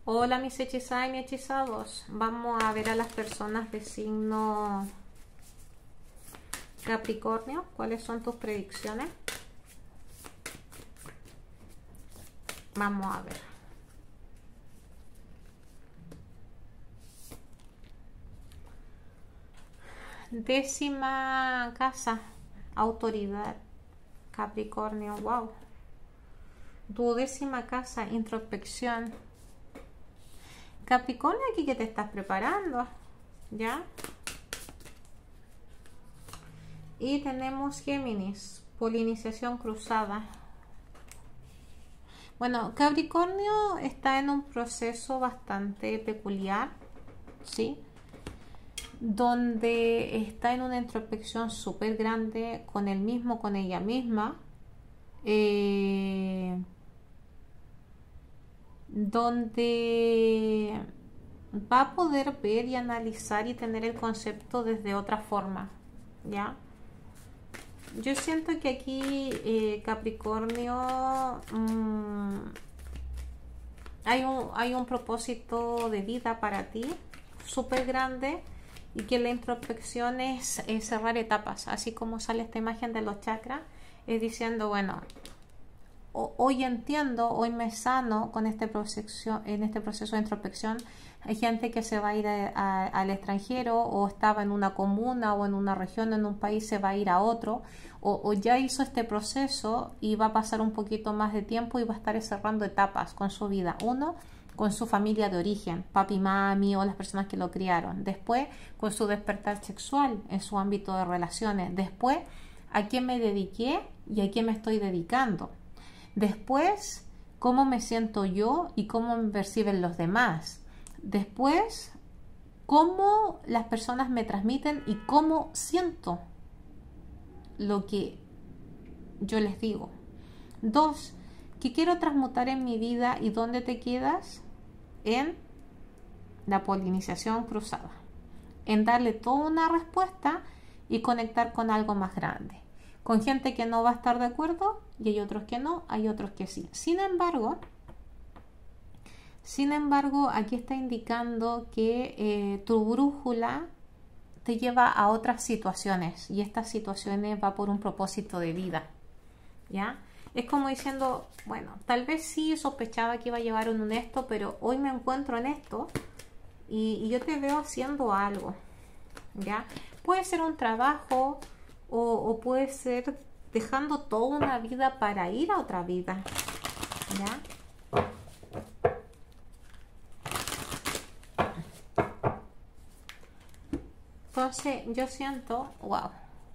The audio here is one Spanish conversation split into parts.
Hola mis hechizadas y mis hechizados. Vamos a ver a las personas de signo Capricornio. ¿Cuáles son tus predicciones? Vamos a ver. Décima casa, autoridad, Capricornio, wow. Duodécima casa, introspección. Capricornio, aquí que te estás preparando, ¿ya? Y tenemos Géminis, polinización cruzada. Bueno, Capricornio está en un proceso bastante peculiar, ¿sí? Donde está en una introspección súper grande con él mismo, con ella misma. Donde va a poder ver y analizar y tener el concepto desde otra forma, ¿ya? Yo siento que aquí Capricornio hay un propósito de vida para ti súper grande, y que la introspección es cerrar etapas, así como sale esta imagen de los chakras, es diciendo, bueno, hoy entiendo, hoy me sano con este proceso, en este proceso de introspección. Hay gente que se va a ir al extranjero, o estaba en una comuna o en una región, en un país, se va a ir a otro, o ya hizo este proceso y va a pasar un poquito más de tiempo y va a estar cerrando etapas con su vida. Uno, con su familia de origen, papi, mami o las personas que lo criaron. Después, con su despertar sexual en su ámbito de relaciones. Después, a quién me dediqué y a quién me estoy dedicando. Después, cómo me siento yo y cómo me perciben los demás. Después, cómo las personas me transmiten y cómo siento lo que yo les digo. Dos, ¿qué quiero transmutar en mi vida y dónde te quedas? En la polinización cruzada. En darle toda una respuesta y conectar con algo más grande. Con gente que no va a estar de acuerdo, y hay otros que no, hay otros que sí. Sin embargo, aquí está indicando que tu brújula te lleva a otras situaciones, y estas situaciones va por un propósito de vida, ¿ya? Es como diciendo, bueno, tal vez sí sospechaba que iba a llevar un esto, pero hoy me encuentro en esto y yo te veo haciendo algo, ¿ya? Puede ser un trabajo, o puede ser dejando toda una vida para ir a otra vida, ¿ya? Entonces yo siento, wow,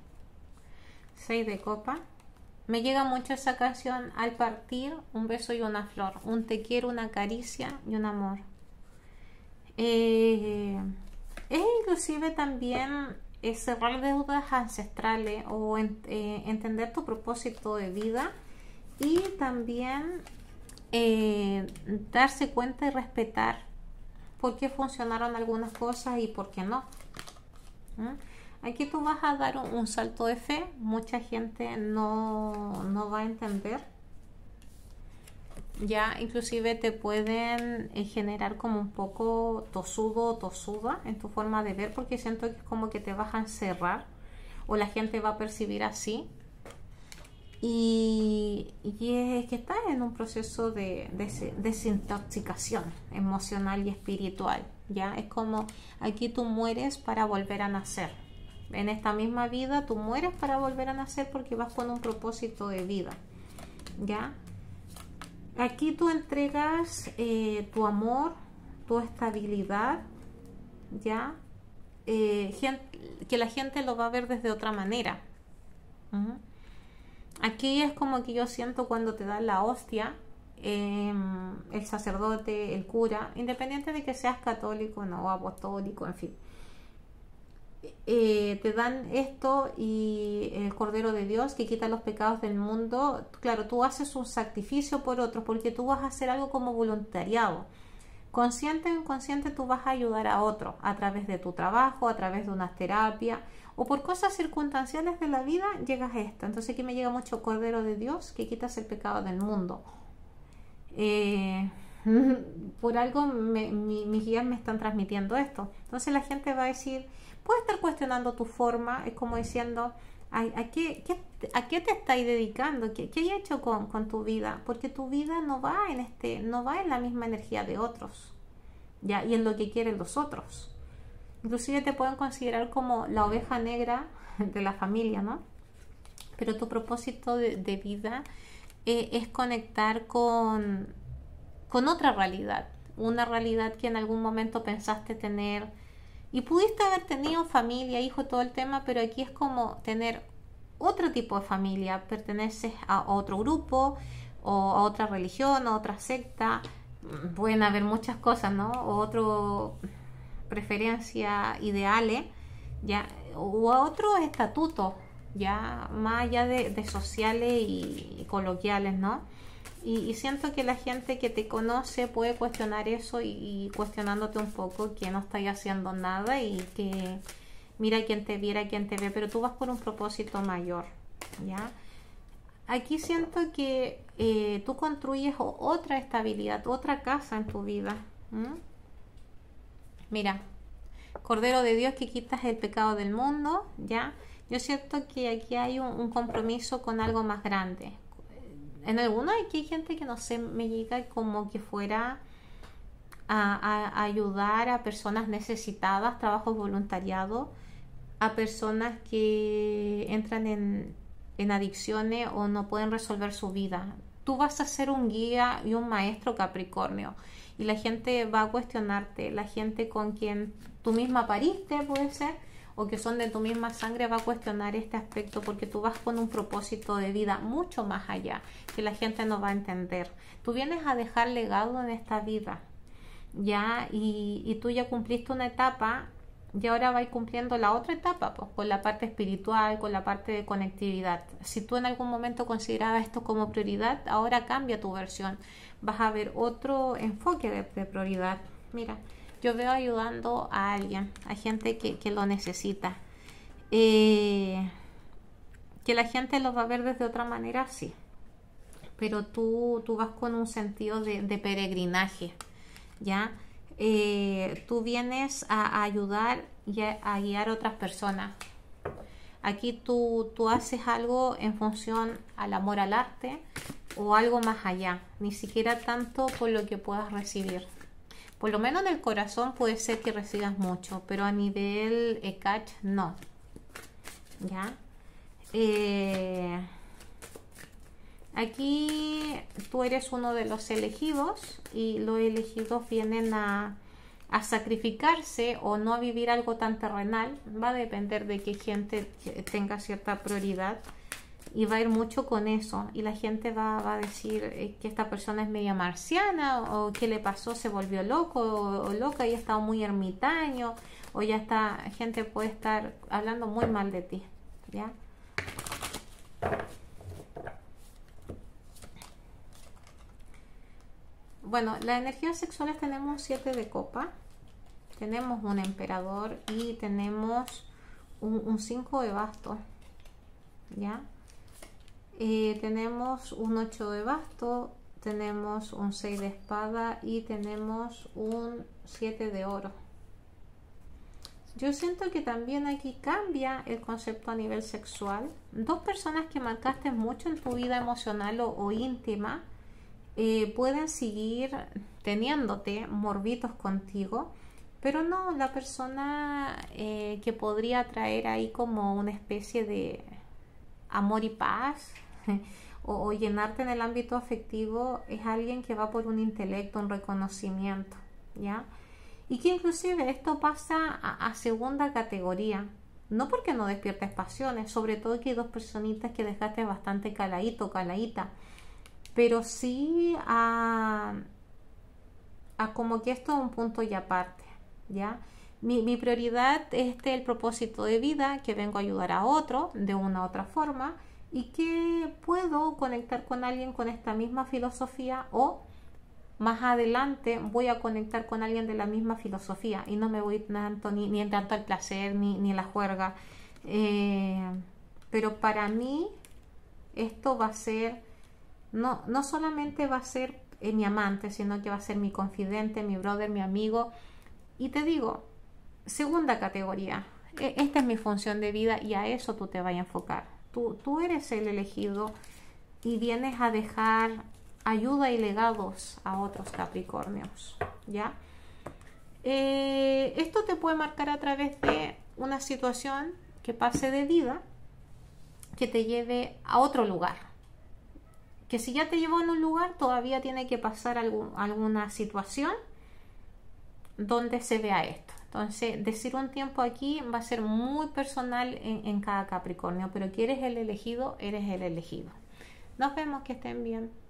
6 de copa. Me llega mucho esa canción al partir, un beso y una flor, un te quiero, una caricia y un amor. Es inclusive también cerrar deudas ancestrales, o entender tu propósito de vida, y también darse cuenta y respetar por qué funcionaron algunas cosas y por qué no. Aquí tú vas a dar un salto de fe. Mucha gente no va a entender, ya inclusive te pueden generar como un poco tosudo o tosuda en tu forma de ver, porque siento que es como que te vas a encerrar, o la gente va a percibir así, y es que estás en un proceso de desintoxicación emocional y espiritual, ya es como aquí tú mueres para volver a nacer. En esta misma vida tú mueres para volver a nacer, porque vas con un propósito de vida, ¿ya? Aquí tú entregas tu amor, tu estabilidad, ¿ya? Que la gente lo va a ver desde otra manera. Aquí es como que yo siento cuando te dan la hostia, el sacerdote, el cura, independiente de que seas católico no, o apostólico, en fin. Te dan esto y el Cordero de Dios que quita los pecados del mundo. Claro, tú haces un sacrificio por otros, porque tú vas a hacer algo como voluntariado. Consciente o inconsciente, tú vas a ayudar a otro a través de tu trabajo, a través de una terapia, o por cosas circunstanciales de la vida llegas a esto. Entonces aquí me llega mucho Cordero de Dios que quitas el pecado del mundo. por algo mis guías me están transmitiendo esto. Entonces la gente va a decir, puede estar cuestionando tu forma, es como diciendo, ¿a qué te estás dedicando? ¿Qué has hecho con tu vida? Porque tu vida no va en la misma energía de otros, ¿ya? Y en lo que quieren los otros. Inclusive te pueden considerar como la oveja negra de la familia, ¿no? Pero tu propósito de vida es conectar con otra realidad, una realidad que en algún momento pensaste tener y pudiste haber tenido familia, hijo, todo el tema, pero aquí es como tener otro tipo de familia, perteneces a otro grupo o a otra religión, a otra secta, pueden haber muchas cosas, ¿no? O otro preferencia, ideales, ya, o a otro estatuto, ya más allá de sociales y coloquiales, ¿no? Y siento que la gente que te conoce puede cuestionar eso y cuestionándote un poco que no estás haciendo nada y que mira quién te viera, quién te ve, pero tú vas por un propósito mayor, ¿ya? Aquí siento que tú construyes otra estabilidad, otra casa en tu vida. Mira, Cordero de Dios que quitas el pecado del mundo, ¿ya? Yo siento que aquí hay un compromiso con algo más grande. En algunos aquí hay gente que no sé, me llega como que fuera a ayudar a personas necesitadas, trabajos voluntariados, a personas que entran en adicciones o no pueden resolver su vida. Tú vas a ser un guía y un maestro, Capricornio, y la gente va a cuestionarte, la gente con quien tú misma pariste, puede ser, o que son de tu misma sangre, va a cuestionar este aspecto porque tú vas con un propósito de vida mucho más allá, que la gente no va a entender. Tú vienes a dejar legado en esta vida, ¿ya? Y tú ya cumpliste una etapa y ahora vas cumpliendo la otra etapa, pues, con la parte espiritual, con la parte de conectividad. Si tú en algún momento considerabas esto como prioridad, ahora cambia tu versión. Vas a ver otro enfoque de prioridad. Mira, yo veo ayudando a alguien, a gente que lo necesita. Que la gente lo va a ver desde otra manera, sí. Pero tú vas con un sentido de peregrinaje, ¿ya? Tú vienes a ayudar y a guiar a otras personas. Aquí tú haces algo en función al amor al arte o algo más allá, ni siquiera tanto por lo que puedas recibir. Por lo menos en el corazón puede ser que recibas mucho, pero a nivel ECACH no. ¿Ya? Aquí tú eres uno de los elegidos y los elegidos vienen a sacrificarse o no a vivir algo tan terrenal. Va a depender de qué gente tenga cierta prioridad y va a ir mucho con eso y la gente va a decir que esta persona es media marciana o qué le pasó, se volvió loco o loca y ha estado muy ermitaño o ya está, gente puede estar hablando muy mal de ti, ¿ya? Bueno, las energías sexuales tenemos 7 de copa, tenemos un emperador y tenemos un 5 de bastos, ¿ya? Tenemos un 8 de bastos, tenemos un 6 de espada y tenemos un 7 de oro. Yo siento que también aquí cambia el concepto a nivel sexual. Dos personas que marcaste mucho en tu vida emocional o íntima pueden seguir teniéndote morbitos contigo, pero no la persona que podría traer ahí como una especie de amor y paz o llenarte en el ámbito afectivo es alguien que va por un intelecto, un reconocimiento, ¿ya? Y que inclusive esto pasa a segunda categoría, no porque no despiertes pasiones, sobre todo que hay dos personitas que dejaste bastante caladito, caladita, pero sí a como que esto es un punto y aparte, ¿ya? Mi prioridad es el propósito de vida, que vengo a ayudar a otro de una u otra forma y que puedo conectar con alguien con esta misma filosofía o más adelante voy a conectar con alguien de la misma filosofía y no me voy tanto ni en tanto al placer ni la juerga. Pero para mí esto va a ser, no solamente va a ser mi amante, sino que va a ser mi confidente, mi brother, mi amigo. Y te digo, segunda categoría, esta es mi función de vida y a eso tú te vas a enfocar. Tú eres el elegido y vienes a dejar ayuda y legados a otros Capricornios, ¿ya? Esto te puede marcar a través de una situación que pase de vida, que te lleve a otro lugar, que si ya te llevó en un lugar, todavía tiene que pasar alguna situación donde se vea esto. Entonces, decir un tiempo aquí va a ser muy personal en cada Capricornio, pero que eres el elegido, eres el elegido. Nos vemos, que estén bien.